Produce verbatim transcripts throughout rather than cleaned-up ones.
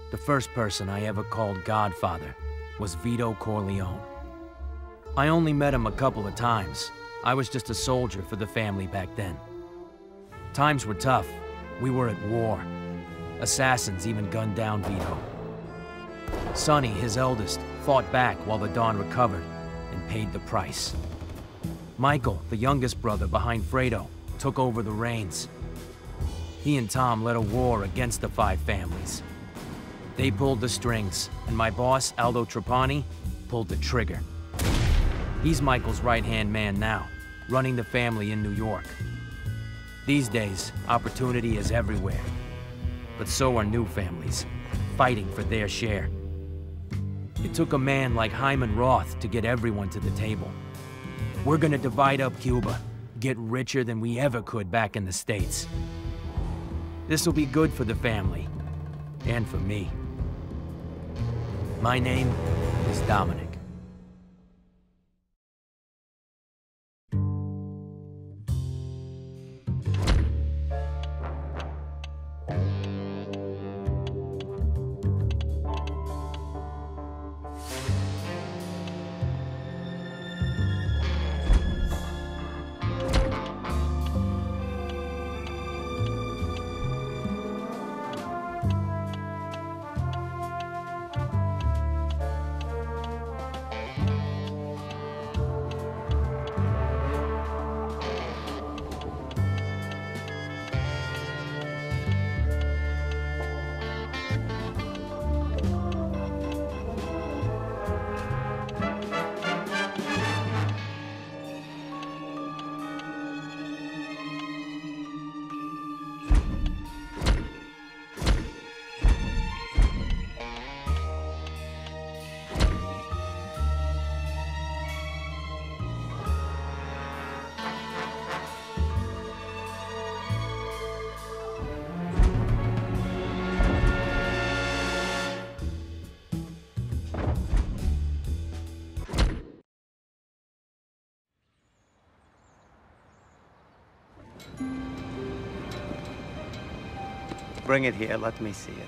The first person I ever called Godfather was Vito Corleone. I only met him a couple of times. I was just a soldier for the family back then. Times were tough. We were at war. Assassins even gunned down Vito. Sonny, his eldest, fought back while the Don recovered and paid the price. Michael, the youngest brother behind Fredo, took over the reins. He and Tom led a war against the five families. They pulled the strings, and my boss, Aldo Trapani, pulled the trigger. He's Michael's right-hand man now, running the family in New York. These days, opportunity is everywhere. But so are new families, fighting for their share. It took a man like Hyman Roth to get everyone to the table. We're gonna divide up Cuba, get richer than we ever could back in the States. This'll be good for the family, and for me. My name is Dominic. Bring it here, let me see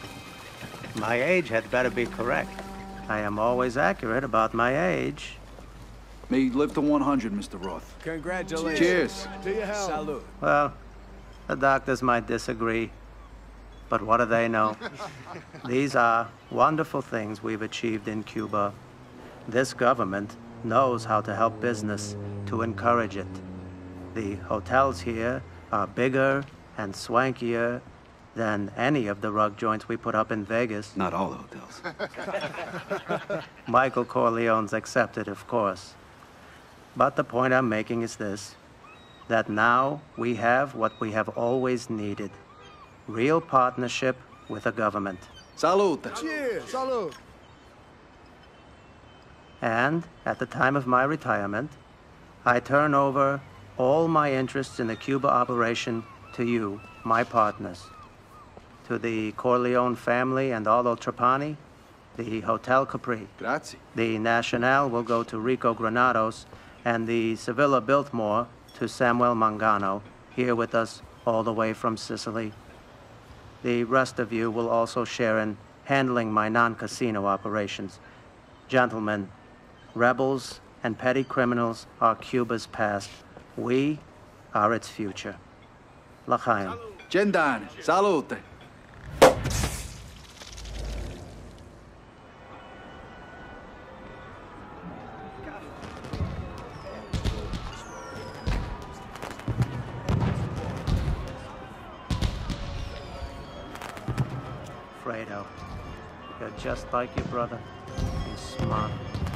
it. My age had better be correct. I am always accurate about my age. May you live to one hundred, Mister Roth. Congratulations. Cheers. To your health. Salud. Well, the doctors might disagree, but what do they know? These are wonderful things we've achieved in Cuba. This government knows how to help business, to encourage it. The hotels here are bigger and swankier than any of the rug joints we put up in Vegas. Not all the hotels. Michael Corleone's accepted, of course. But the point I'm making is this, that now we have what we have always needed. Real partnership with a government. Salud. Cheers. Salud. And at the time of my retirement, I turn over all my interests in the Cuba operation to you, my partners. To the Corleone family and Aldo Trapani, the Hotel Capri. Grazie. The Nacional will go to Rico Granados, and the Sevilla Biltmore to Samuel Mangano, here with us all the way from Sicily. The rest of you will also share in handling my non-casino operations. Gentlemen, rebels and petty criminals are Cuba's past. We are its future. L'chaim. Gendane. Salute. Fredo, you're just like your brother. He's smart.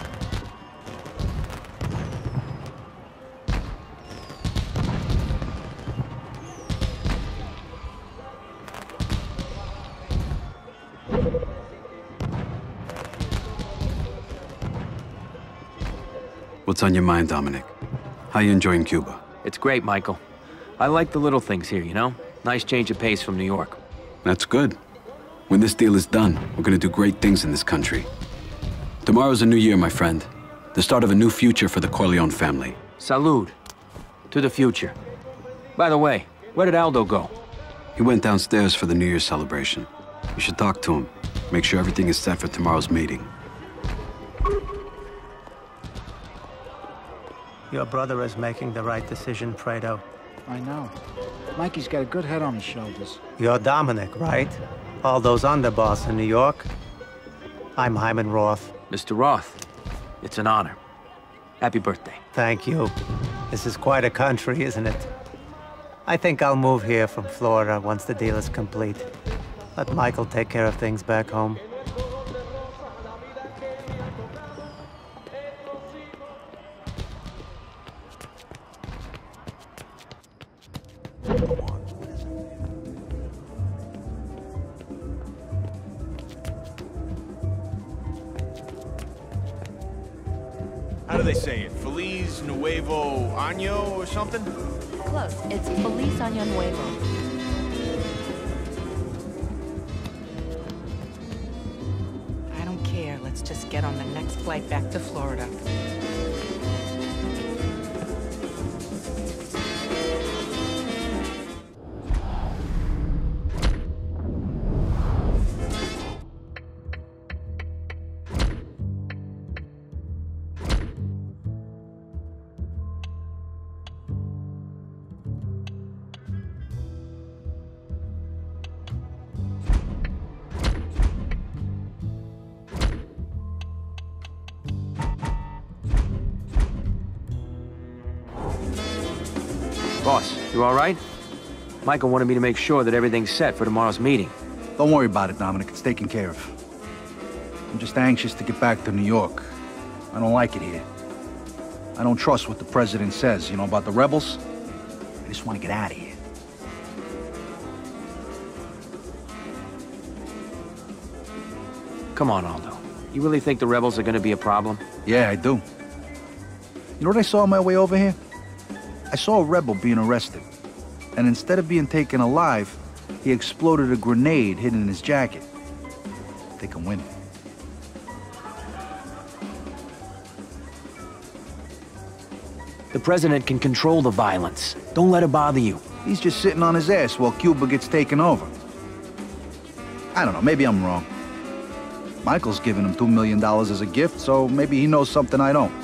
What's on your mind, Dominic? How you enjoying Cuba? It's great, Michael. I like the little things here, you know? Nice change of pace from New York. That's good. When this deal is done, we're gonna do great things in this country. Tomorrow's a new year, my friend. The start of a new future for the Corleone family. Salud. To the future. By the way, where did Aldo go? He went downstairs for the New Year's celebration. You should talk to him. Make sure everything is set for tomorrow's meeting. Your brother is making the right decision, Fredo. I know. Mikey's got a good head on his shoulders. You're Dominic, right? All those underboss in New York? I'm Hyman Roth. Mister Roth, it's an honor. Happy birthday. Thank you. This is quite a country, isn't it? I think I'll move here from Florida once the deal is complete. Let Michael take care of things back home. How do they say it? Feliz Nuevo Año or something? Close. It's Feliz Año Nuevo. I don't care. Let's just get on the next flight back to Florida. Boss, you all right? Michael wanted me to make sure that everything's set for tomorrow's meeting. Don't worry about it, Dominic. It's taken care of. I'm just anxious to get back to New York. I don't like it here. I don't trust what the president says, you know, about the rebels. I just want to get out of here. Come on, Aldo. You really think the rebels are gonna be a problem? Yeah, I do. You know what I saw on my way over here? I saw a rebel being arrested. And instead of being taken alive, he exploded a grenade hidden in his jacket. They can win. The president can control the violence. Don't let it bother you. He's just sitting on his ass while Cuba gets taken over. I don't know, maybe I'm wrong. Michael's giving him two million dollars as a gift, so maybe he knows something I don't.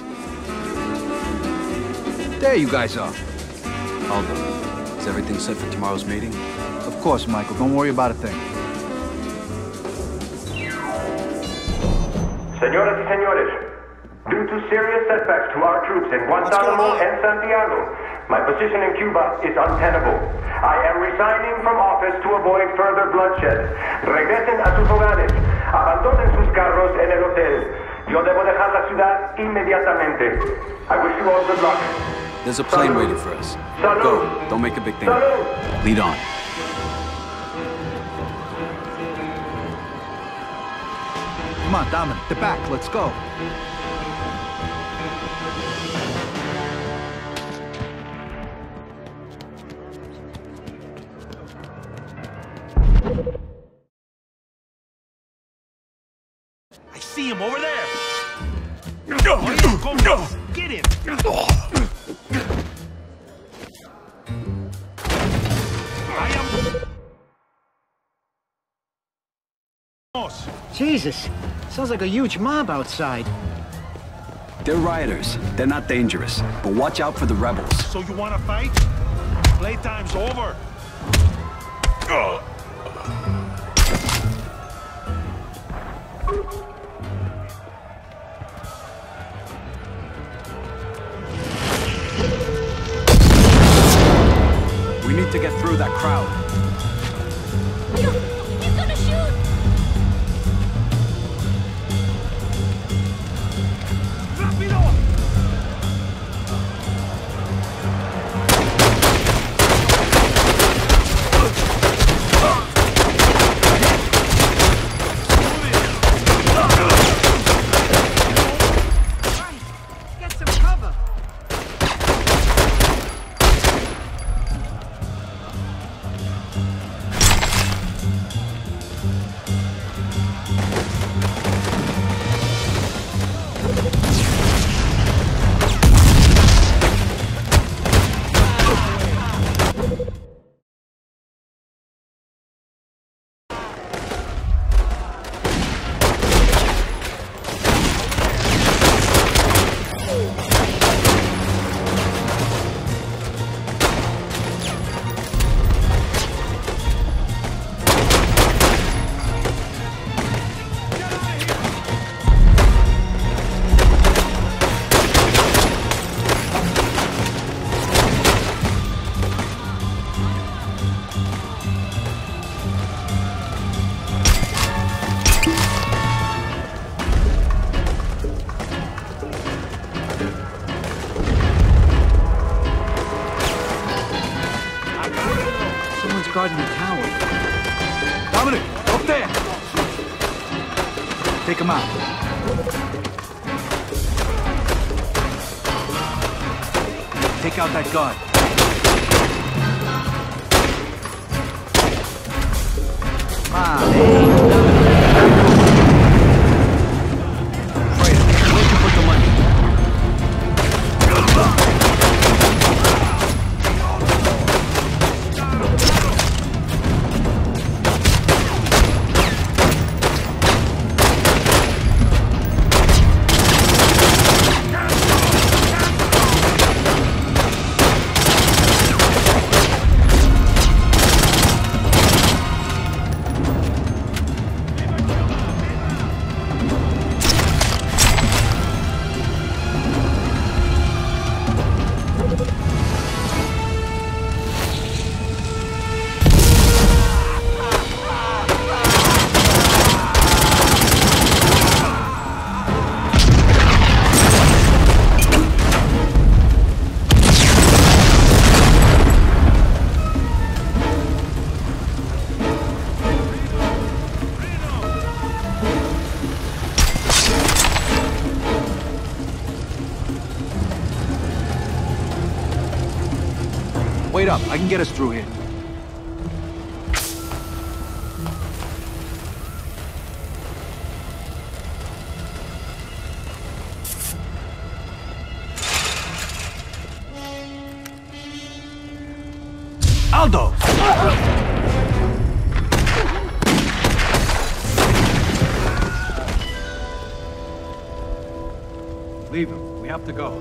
There you guys are. Aldo, is everything set for tomorrow's meeting? Of course, Michael. Don't worry about a thing. Señoras y señores, due to serious setbacks to our troops in Guantanamo and Santiago, my position in Cuba is untenable. I am resigning from office to avoid further bloodshed. Regresen a sus hogares. Abandonen sus carros en el hotel. Yo debo dejar la ciudad inmediatamente. I wish you all good luck. There's a plane waiting for us. Salud. Go. Don't make a big thing. Salud. Lead on. Come on, Dominic. The back. Let's go. I see him over there. Go, go, get him. I am. Jesus. Sounds like a huge mob outside. They're rioters. They're not dangerous. But watch out for the rebels. So you want to fight? Playtime's over. Ugh. We need to get through that crowd. You, he's gonna shoot! Rápido! Get some cover! guarding the tower. Dominic, up there! Take him out. Take out that guard. Come on, hey. Fredo, where'd you put the money? Wait up, I can get us through here. Aldo! Leave him. We have to go.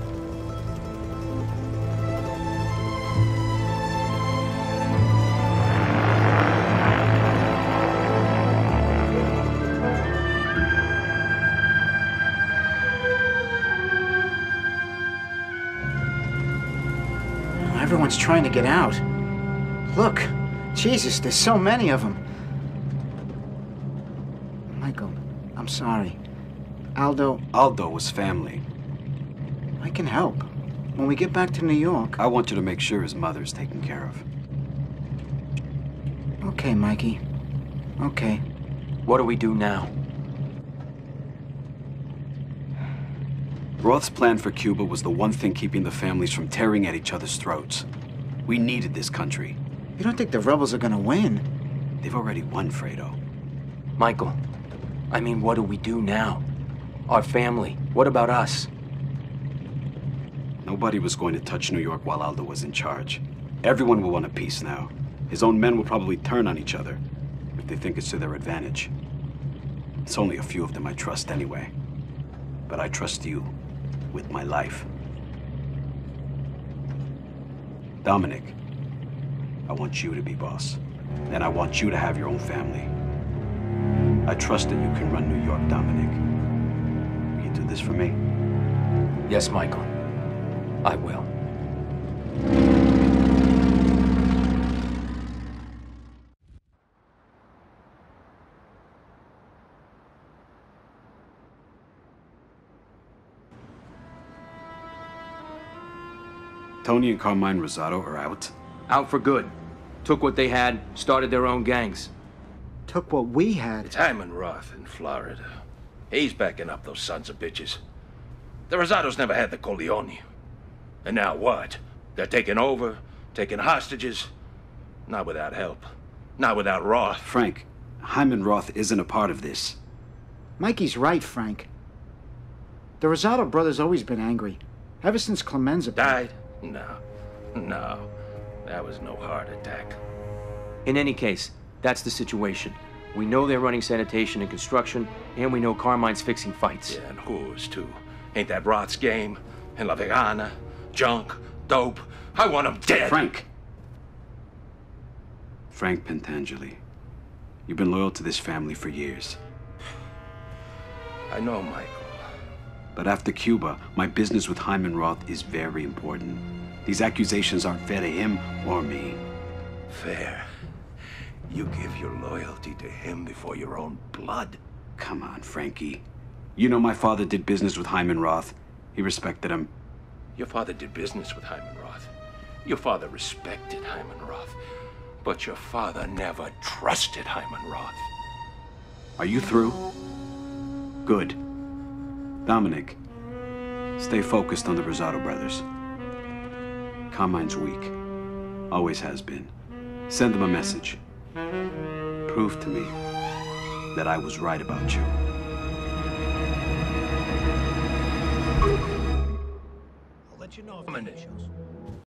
Everyone's trying to get out. Look, Jesus, there's so many of them. Michael, I'm sorry. Aldo... Aldo was family. I can help. When we get back to New York... I want you to make sure his mother's taken care of. Okay, Mikey. Okay. What do we do now? Roth's plan for Cuba was the one thing keeping the families from tearing at each other's throats. We needed this country. You don't think the rebels are gonna win? They've already won, Fredo. Michael, I mean, what do we do now? Our family, what about us? Nobody was going to touch New York while Aldo was in charge. Everyone will want a peace now. His own men will probably turn on each other if they think it's to their advantage. It's only a few of them I trust anyway. But I trust you with my life. Dominic, I want you to be boss. And I want you to have your own family. I trust that you can run New York, Dominic. Will you do this for me? Yes, Michael. I will. Tony and Carmine Rosado are out? Out for good. Took what they had, started their own gangs. Took what we had. It's Hyman Roth in Florida. He's backing up those sons of bitches. The Rosados never had the Corleone. And now what? They're taking over, taking hostages. Not without help. Not without Roth. Frank, Hyman Roth isn't a part of this. Mikey's right, Frank. The Rosado brothers always been angry. Ever since Clemenza died? No. No. That was no heart attack. In any case, that's the situation. We know they're running sanitation and construction, and we know Carmine's fixing fights. Yeah, and who's too? Ain't that Roth's game? And La Vegana? Junk? Dope? I want him dead! Frank! Frank Pentangeli. You've been loyal to this family for years. I know, Michael. But after Cuba, my business with Hyman Roth is very important. These accusations aren't fair to him or me. Fair? You give your loyalty to him before your own blood? Come on, Frankie. You know my father did business with Hyman Roth. He respected him. Your father did business with Hyman Roth. Your father respected Hyman Roth. But your father never trusted Hyman Roth. Are you through? Good. Dominic, stay focused on the Rosado brothers. Carmine's weak. Always has been. Send them a message. Prove to me that I was right about you. I'll let you know if it shows.